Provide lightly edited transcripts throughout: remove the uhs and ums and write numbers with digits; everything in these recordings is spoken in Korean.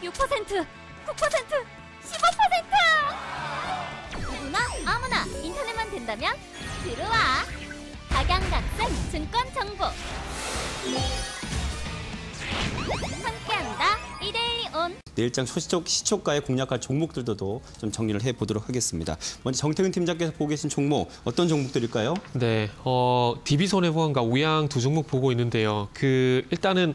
6%, 9%, 15%! 누구나 아무나 인터넷만 된다면 들어와! 각양각색 증권 정보 함께한다 1대1온. 내일장 시초가에 공략할 종목들도 좀 정리를 해보도록 하겠습니다. 먼저 정태근 팀장께서 보고 계신 종목 어떤 종목들일까요? 네, DB손해보험과 우양 두 종목 보고 있는데요. 일단은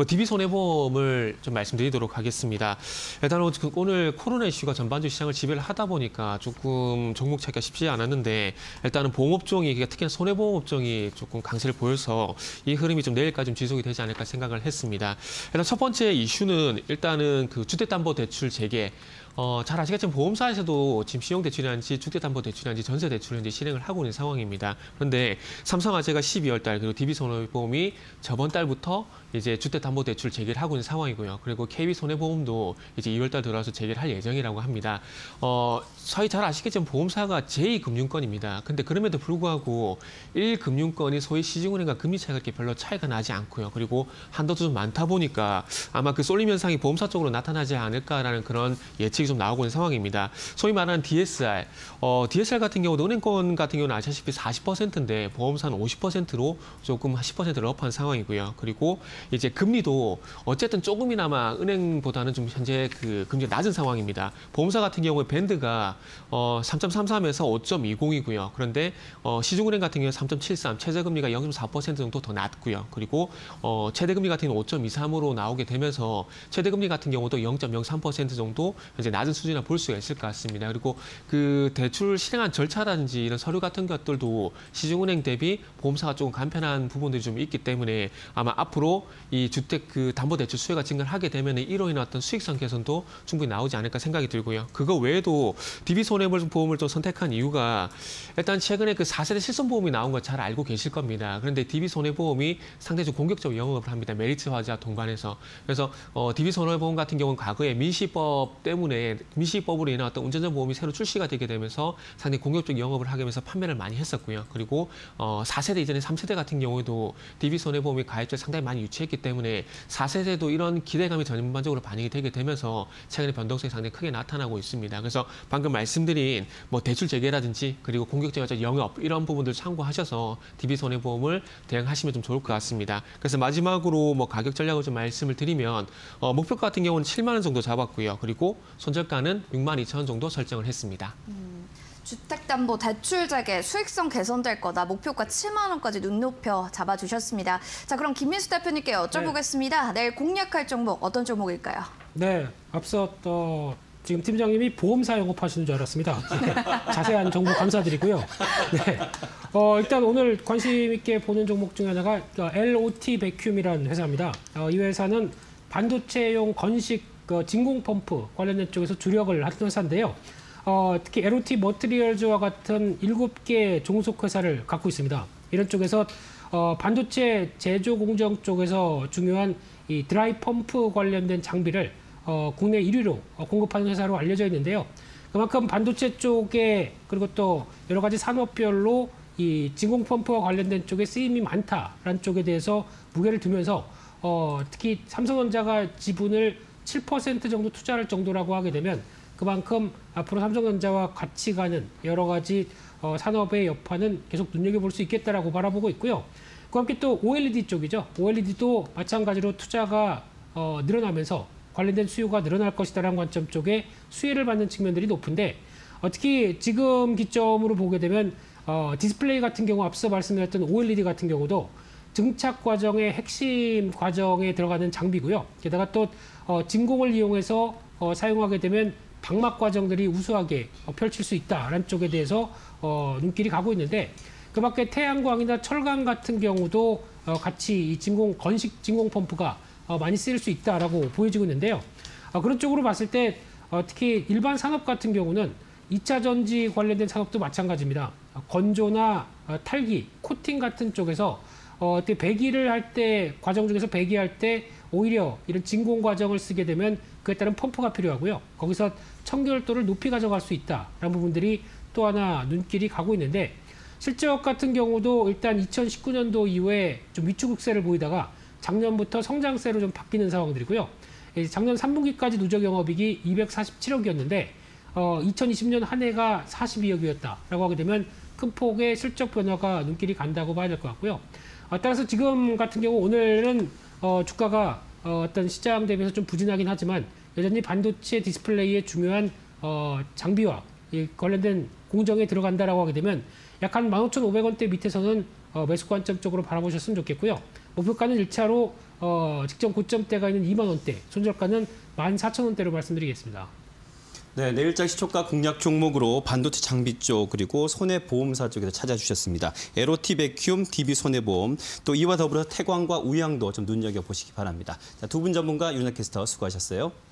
DB손해보험을 좀 말씀드리도록 하겠습니다. 일단은 오늘 코로나 이슈가 전반적으로 시장을 지배를 하다 보니까 조금 종목 찾기가 쉽지 않았는데 일단은 보험업종이 특히나 손해보험업종이 조금 강세를 보여서 이 흐름이 좀 내일까지 좀 지속이 되지 않을까 생각을 했습니다. 일단 첫 번째 이슈는 일단은 주택담보대출 재개. 잘 아시겠지만 보험사에서도 지금 신용대출이라든지 주택담보대출이라든지 전세대출을 실행을 하고 있는 상황입니다. 그런데 삼성화재가 12월 달 그리고 DB손해보험이 저번 달부터 이제 주택담보대출 재개를 하고 있는 상황이고요. 그리고 KB손해보험도 이제 2월 달 들어와서 재개를 할 예정이라고 합니다. 저희 잘 아시겠지만 보험사가 제2금융권입니다. 근데 그럼에도 불구하고 1금융권이 소위 시중은행과 금리 차이가 그렇게 별로 차이가 나지 않고요. 그리고 한도도 좀 많다 보니까 아마 그 쏠림 현상이 보험사 쪽으로 나타나지 않을까라는 그런 예측이 좀 나오고 있는 상황입니다. 소위 말하는 DSR, DSR 같은 경우도 은행권 같은 경우는 아시다시피 40%인데 보험사는 50%로 조금 10%를 업한 상황이고요. 그리고 이제 금리도 어쨌든 조금이나마 은행보다는 좀 현재 그 금리가 낮은 상황입니다. 보험사 같은 경우에 밴드가 3.33에서 5.20이고요. 그런데 시중은행 같은 경우에 3.73, 최저금리가 0.4% 정도 더 낮고요. 그리고 최대금리 같은 경우는 5.23으로 나오게 되면서 최대금리 같은 경우도 0.03% 정도 현재 낮은 수준이라 볼 수가 있을 것 같습니다. 그리고 그 대출 실행한 절차라든지 이런 서류 같은 것들도 시중은행 대비 보험사가 조금 간편한 부분들이 좀 있기 때문에 아마 앞으로 이 주택 그 담보대출 수요가 증가를 하게 되면 이로 인한 어떤 수익성 개선도 충분히 나오지 않을까 생각이 들고요. 그거 외에도 DB손해보험을 좀 선택한 이유가 일단 최근에 그 4세대 실손보험이 나온 거 잘 알고 계실 겁니다. 그런데 DB손해보험이 상당히 좀 공격적으로 영업을 합니다. 메리츠화재와 동반해서. 그래서 DB손해보험 같은 경우는 과거에 민식법 때문에 민식법으로 인한 어떤 운전자 보험이 새로 출시가 되게 되면서 상당히 공격적 영업을 하게 되면서 판매를 많이 했었고요. 그리고 4세대 이전에 3세대 같은 경우에도 DB손해보험이 가입자를 상당히 많이 유치했기 때문에 4세대도 이런 기대감이 전반적으로 반영이 되게 되면서 최근에 변동성이 상당히 크게 나타나고 있습니다. 그래서 방금 말씀드린 대출 재개라든지 그리고 공격적인 영업 이런 부분들 참고하셔서 DB손해보험을 대응하시면 좀 좋을 것 같습니다. 그래서 마지막으로 가격 전략을 좀 말씀을 드리면 목표 같은 경우는 7만 원 정도 잡았고요. 그리고 손절가는 62,000원 정도 설정을 했습니다. 주택담보대출 재개 수익성 개선될 거다. 목표가 7만 원까지 눈높여 잡아주셨습니다. 자, 그럼 김민수 대표님께 여쭤보겠습니다. 내일 공략할 종목 어떤 종목일까요? 네, 앞서 지금 팀장님이 보험사 영업하시는 줄 알았습니다. 자세한 정보 감사드리고요. 네, 일단 오늘 관심 있게 보는 종목 중에 하나가 LOT 베큐움이라는 회사입니다. 이 회사는 반도체용 건식 진공 펌프 관련된 쪽에서 주력을 하는 회사인데요. 특히 LOT 머티리얼즈와 같은 7개 종속 회사를 갖고 있습니다. 이런 쪽에서 반도체 제조 공정 쪽에서 중요한 이 드라이 펌프 관련된 장비를 국내 1위로 공급하는 회사로 알려져 있는데요. 그만큼 반도체 쪽에 그리고 또 여러 가지 산업별로 이 진공 펌프와 관련된 쪽에 쓰임이 많다라는 쪽에 대해서 무게를 두면서 특히 삼성전자가 지분을 7% 정도 투자할 정도라고 하게 되면 그만큼 앞으로 삼성전자와 같이 가는 여러 가지 산업의 여파는 계속 눈여겨볼 수 있겠다라고 바라보고 있고요. 그와 함께 또 OLED 쪽이죠. OLED도 마찬가지로 투자가 늘어나면서 관련된 수요가 늘어날 것이다라는 관점 쪽에 수혜를 받는 측면들이 높은데 특히 지금 기점으로 보게 되면 디스플레이 같은 경우 앞서 말씀드렸던 OLED 같은 경우도 증착 과정의 핵심 과정에 들어가는 장비고요. 게다가 또 진공을 이용해서 사용하게 되면 방막 과정들이 우수하게 펼칠 수 있다라는 쪽에 대해서 눈길이 가고 있는데 그밖에 태양광이나 철강 같은 경우도 같이 이 건식 진공 펌프가 많이 쓰일 수 있다라고 보여지고 있는데요. 그런 쪽으로 봤을 때 특히 일반 산업 같은 경우는 2차 전지 관련된 산업도 마찬가지입니다. 건조나 탈기, 코팅 같은 쪽에서 배기를 할 때 과정 중에서 배기할 때 오히려 이런 진공 과정을 쓰게 되면 그에 따른 펌프가 필요하고요. 거기서 청결도를 높이 가져갈 수 있다라는 부분들이 또 하나 눈길이 가고 있는데 실적 같은 경우도 일단 2019년도 이후에 좀 위축세를 보이다가 작년부터 성장세로 좀 바뀌는 상황들이고요. 작년 3분기까지 누적 영업이익이 247억이었는데 2020년 한 해가 42억이었다라고 하게 되면 큰 폭의 실적 변화가 눈길이 간다고 봐야 될 것 같고요. 따라서 지금 같은 경우 오늘은 주가가 어떤 시장 대비해서 좀 부진하긴 하지만 여전히 반도체 디스플레이의 중요한 장비와 관련된 공정에 들어간다라고 하게 되면 약 한 15,500원대 밑에서는 매수 관점 쪽으로 바라보셨으면 좋겠고요. 목표가는 1차로 직전 고점대가 있는 2만 원대, 손절가는 14,000원대로 말씀드리겠습니다. 네, 내일장 시초가 공략 종목으로 반도체 장비 쪽 그리고 손해보험사 쪽에서 찾아주셨습니다. 에로티 베큐움, DB손해보험, 또 이와 더불어 태광과 우양도 좀 눈여겨보시기 바랍니다. 두 분 전문가 윤학 캐스터 수고하셨어요.